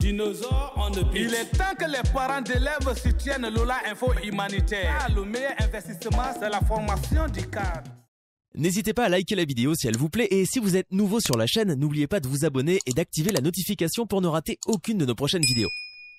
Dinosaures on the beach. Il est temps que les parents d'élèves soutiennent Lola Info Humanitaire. Le meilleur investissement, c'est la formation du cadre. N'hésitez pas à liker la vidéo si elle vous plaît et si vous êtes nouveau sur la chaîne, n'oubliez pas de vous abonner et d'activer la notification pour ne rater aucune de nos prochaines vidéos.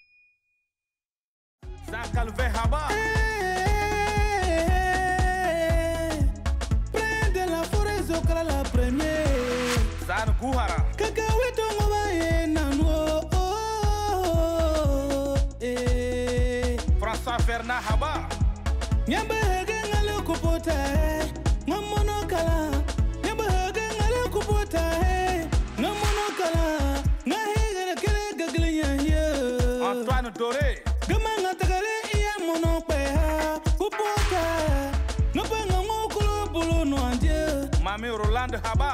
François Fernand Haba. Antoine Doré. Mami Roland Haba.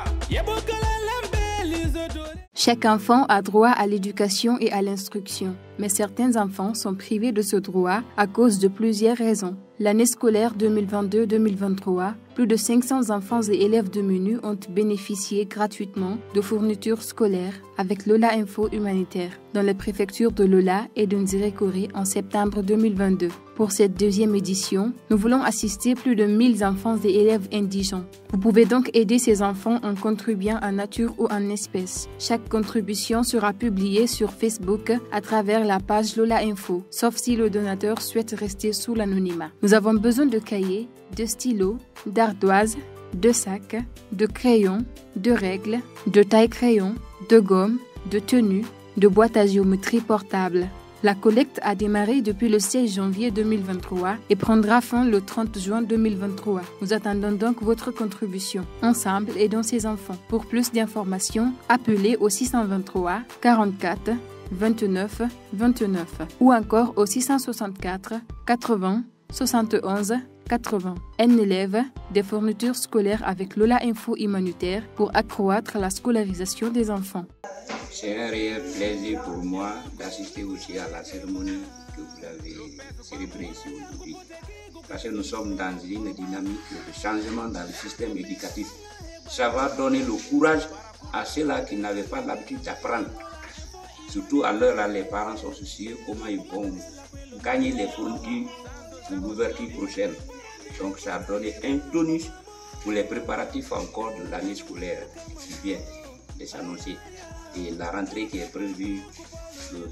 Chaque enfant a droit à l'éducation et à l'instruction, mais certains enfants sont privés de ce droit à cause de plusieurs raisons. L'année scolaire 2022-2023, plus de 500 enfants et élèves de MENU ont bénéficié gratuitement de fournitures scolaires avec Lola Info Humanitaire dans les préfectures de Lola et de Nzérékoré en septembre 2022. Pour cette deuxième édition, nous voulons assister plus de 1000 enfants et élèves indigents. Vous pouvez donc aider ces enfants en contribuant en nature ou en espèces. Chaque contribution sera publiée sur Facebook à travers la page Lola Info, sauf si le donateur souhaite rester sous l'anonymat. Nous avons besoin de cahiers, de stylos, d'ardoises, de sacs, de crayons, de règles, de taille-crayon, de gomme, de tenues, de boîtes à géométrie portables. La collecte a démarré depuis le 16 janvier 2023 et prendra fin le 30 juin 2023. Nous attendons donc votre contribution. Ensemble, aidons ces enfants. Pour plus d'informations, appelez au 623 44 29 29 ou encore au 664 80 71 80. Un élève, des fournitures scolaires avec Lola Info Humanitaire pour accroître la scolarisation des enfants. C'est un réel plaisir pour moi d'assister aussi à la cérémonie que vous avez célébrée ici aujourd'hui. Parce que nous sommes dans une dynamique de changement dans le système éducatif. Ça va donner le courage à ceux-là qui n'avaient pas l'habitude d'apprendre. Surtout à l'heure là, les parents sont soucieux comment ils vont gagner les fournitures pour l'ouverture prochaine. Donc ça a donné un tonus pour les préparatifs encore de l'année scolaire qui vient de s'annoncer. Et la rentrée qui est prévue le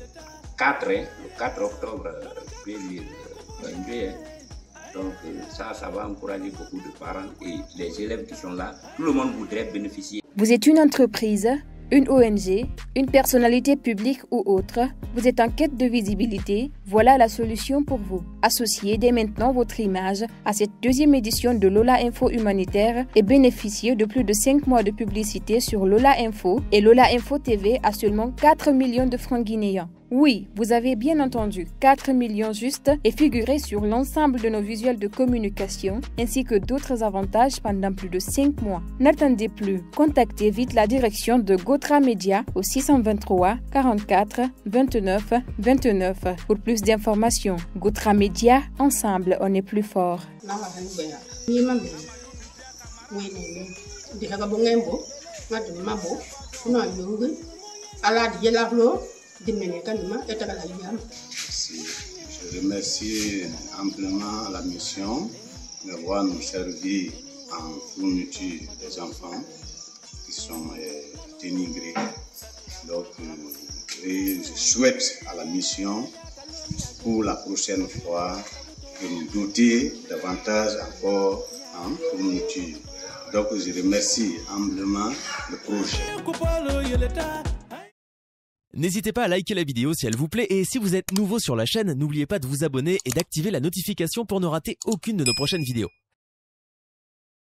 4 octobre 2022. Donc ça va encourager beaucoup de parents et les élèves qui sont là. Tout le monde voudrait bénéficier. Vous êtes une entreprise, une ONG, une personnalité publique ou autre, vous êtes en quête de visibilité, voilà la solution pour vous. Associez dès maintenant votre image à cette deuxième édition de Lola Info Humanitaire et bénéficiez de plus de 5 mois de publicité sur Lola Info et Lola Info TV à seulement 4 millions de francs guinéens. Oui, vous avez bien entendu, 4 millions juste et figurez sur l'ensemble de nos visuels de communication ainsi que d'autres avantages pendant plus de 5 mois. N'attendez plus, contactez vite la direction de Gotra Media au 623 44 29 29 pour plus d'informations. Gotra Media, ensemble on est plus fort. Je remercie amplement la mission d'avoir nous servi en fourniture des enfants qui sont dénigrés. Donc, et je souhaite à la mission pour la prochaine fois de nous doter davantage encore en fourniture. Donc, je remercie amplement le projet. N'hésitez pas à liker la vidéo si elle vous plaît et si vous êtes nouveau sur la chaîne, n'oubliez pas de vous abonner et d'activer la notification pour ne rater aucune de nos prochaines vidéos.